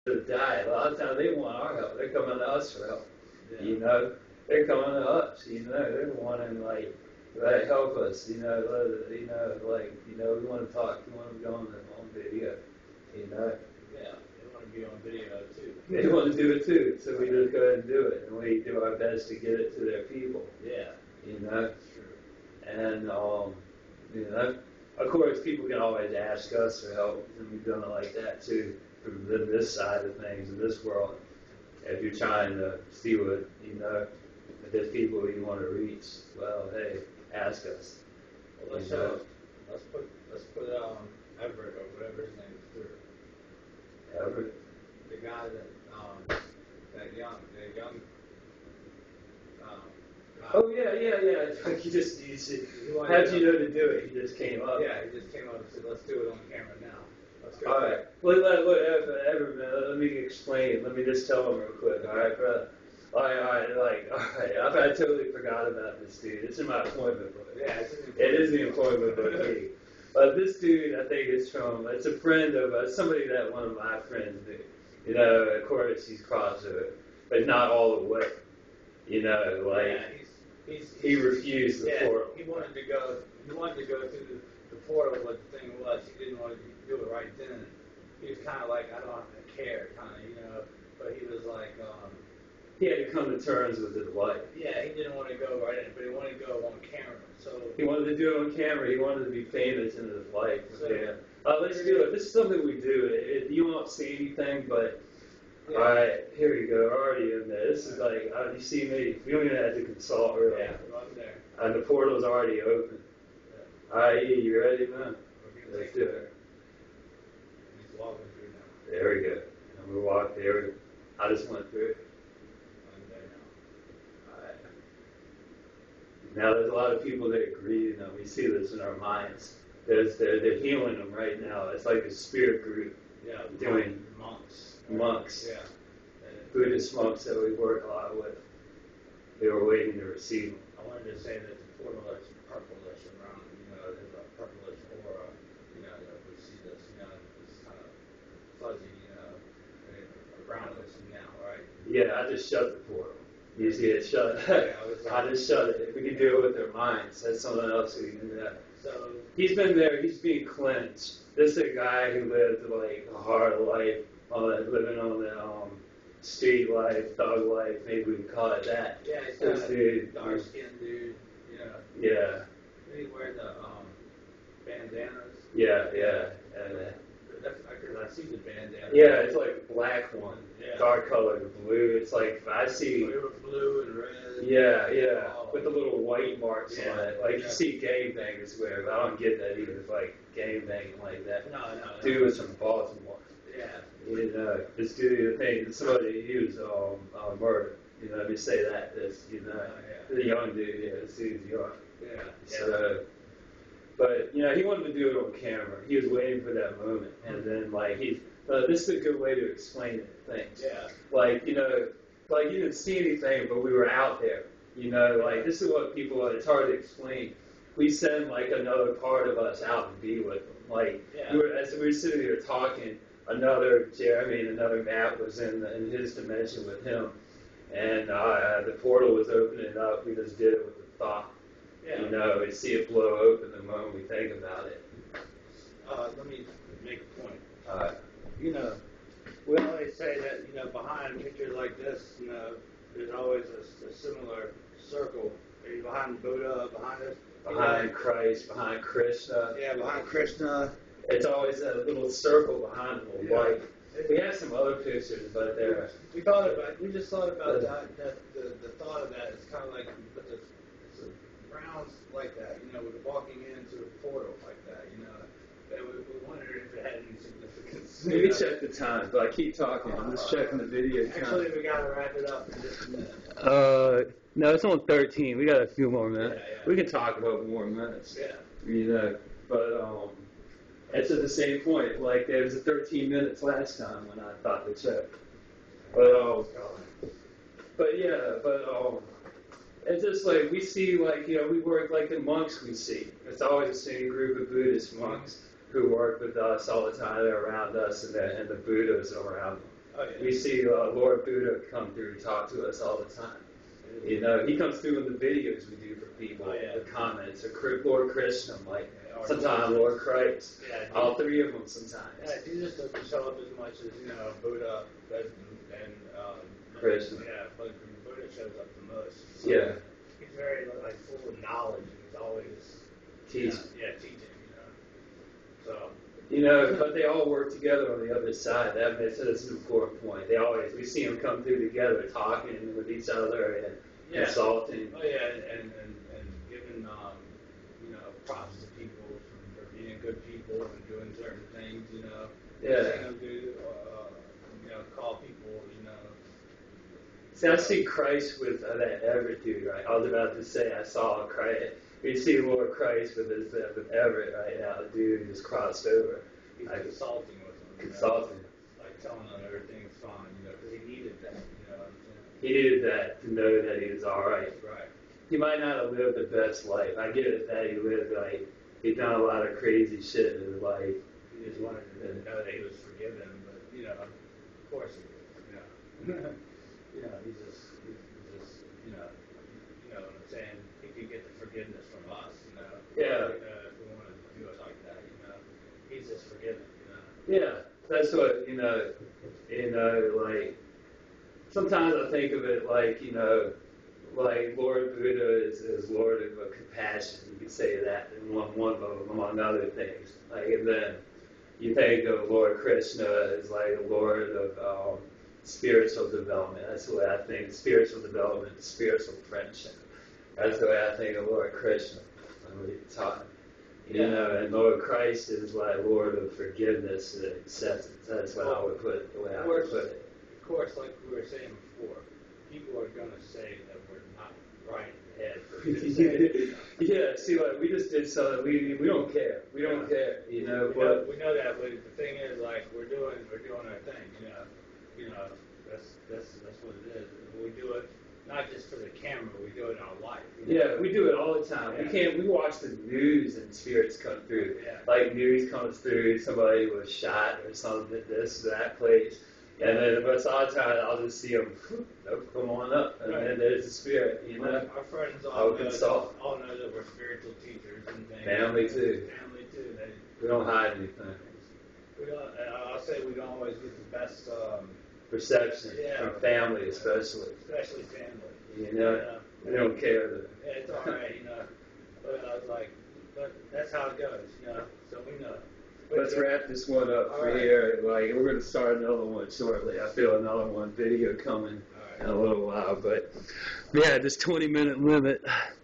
to die. A lot of times they want our help. They're coming to us for help. Yeah. You know, they're coming to us. You know, they're wanting like help us. We want to talk. We want to go on video. You know. Yeah, they want to be on video too. They want to do it too, so we just go ahead and do it, and we do our best to get it to their people. Yeah. You know. That's true. And you know, of course, people can always ask us for help, and we've done it like that too. From this side of things in this world, if you're trying to see what if there's people you want to reach, well, hey, ask us. Well, let's put Everett or whatever his name is through. Everett. The guy that young. Oh yeah. How'd you know to do it? He just came up. Yeah, he just came up and said, "Let's do it on camera now." Let's go. All right. Let me explain. Let me just tell him real quick. All right, brother. All right. I totally forgot about this dude. It's in my appointment book. Yeah, it is the appointment book. This dude, I think, it's a friend of somebody that one of my friends knew. You know, of course, he's crossover, but not all the way. You know, he refused the portal. He wanted to go. He wanted to go through the portal, but the thing was, he didn't want to do it right then. He was kind of like, I don't care, kind of, But he was like, he had to come to terms with his life. Yeah, he didn't want to go right in, but he wanted to go on camera. So he wanted to do it on camera. He wanted to be famous in his life. So, let's do it. This is something we do. You won't see anything, but. Yeah. All right, here we go. We're already in there. This is like, you see me. We don't even have to consult really. Yeah, right there. And the portal's already open. Yeah. All right, you ready, man? Let's do it. He's walking through now. There we go. And we walked there. I just went through. I'm there now. All right. Now there's a lot of people that agree. We see this in our minds. They're healing them right now. It's like a spirit group. Yeah, doing monks. Yeah. Buddhist monks that we work a lot with. They were waiting to receive them. I wanted to say that the portal that's purplish around, there's a purplish aura, that we see this, it's kind of fuzzy, around us now, right? Yeah, I just shut the portal. You see it shut. Yeah, I just shut it. We can do it with our minds. That's something else we can do that. So he's been there. He's being cleansed. This is a guy who lived like a hard life, living on the street life, thug life. Maybe we can call it that. Yeah, he's this dude, dark skinned dude. Yeah. Did he wear the bandanas? Yeah. I see the bandana. Yeah, it's like a black one. Yeah. Dark colored blue. It's like I see. Blue and red. Yeah. With the little white marks on it. Like yeah. You see game bangers wear, but I don't get that either. It's like game banging like that. No. Dude was from Baltimore. Yeah. This dude, I think somebody he was murdered. Let me say that. The young dude. This dude's young. Yeah. So, but he wanted to do it on camera. He was waiting for that moment, and then this is a good way to explain things. Yeah. You didn't see anything, but we were out there. This is what people. It's hard to explain. We send another part of us out to be with them. As we were sitting there talking, another Matt was in his dimension with him, and the portal was opening up. We just did it with the thought. Yeah. We see it blow open the moment we think about it. Let me make a point. We always say that, behind pictures like this, there's always a similar circle. Maybe behind Buddha, behind us. Behind Christ, behind Krishna. Yeah, behind Krishna. It's always that little circle behind them. Yeah. We have some other pictures, but they're... We just thought about that the thought of that is kind of like, it's a rounds like that, we're walking into a portal like that, and we wondered if it had any significance. Maybe check the time, but I keep talking. I'm just checking the video time. Actually, we got to wrap it up in just a minute. No, it's on 13. We got a few more minutes. Yeah. We can talk about more minutes. Yeah. But it's at the same point. There was 13 minutes last time when I thought to check. It's just we see we work like the monks we see. It's always the same group of Buddhist monks who work with us all the time. They're around us, and the Buddhas are around them. Oh, yeah. We see Lord Buddha come through and talk to us all the time. You know, he comes through in the videos we do for people, the comments, or Lord Krishna, like sometimes Lord Christ, all three of them sometimes. Yeah, Jesus doesn't show up as much as, Buddha and Krishna. Yeah, but Buddha shows up the most. So Yeah. He's very full of knowledge, and he's always teaching. Teaching. So. But they all work together on the other side. That's an important point. We see them come through together, talking with each other and consulting. Oh yeah, and giving props to people for being good people and doing certain things. Yeah. Seeing them do, call people. See, I see Christ with that Everett dude, right? I was about to say I saw Christ. We see Lord Christ with Everett right now. The dude just crossed over. He's consulting with him. Consulting. Like telling them everything's fine, because he needed that. He needed that to know that he was all right. Right. He might not have lived the best life. I get it that he'd done a lot of crazy shit in his life. He just wanted to know that he was forgiven, but of course he was. He's just what I'm saying. He could get the forgiveness from us, Yeah. If we wanted to do it like that, he's just forgiven, Yeah, that's what like. Sometimes I think of it like like Lord Buddha is Lord of compassion. You could say that in one of them, among other things. Like, and then you think of Lord Krishna as like a Lord of spiritual development. That's the way I think. Spiritual development, spiritual friendship. That's the way I think of Lord Krishna. And Lord Christ is like Lord of forgiveness and acceptance. That's what I would put it. The way I would put it. Of course, like we were saying before, people are going to say that we're not right ahead. Yeah, see, like we just did something. We don't care. We don't care. We know that, but the thing is, like we're doing our thing. That's what it is. We do it not just for the camera. We do it in our life. Yeah, we do it all the time. Yeah. We watch the news and spirits come through. Yeah. Like news comes through, somebody was shot or something at this or that place. And then most of the time, I'll just see them, come on up. And then there's the spirit, Our friends all know that we're spiritual teachers and things. Family too. We don't hide anything. I'll say we don't always get the best perception from family, especially. Especially family. We don't care. Yeah, it's all right, But I was like, but that's how it goes, So we know. Let's wrap this one up for here. Like, we're going to start another one shortly. I feel another video coming in a little while. But, yeah, this 20-minute limit.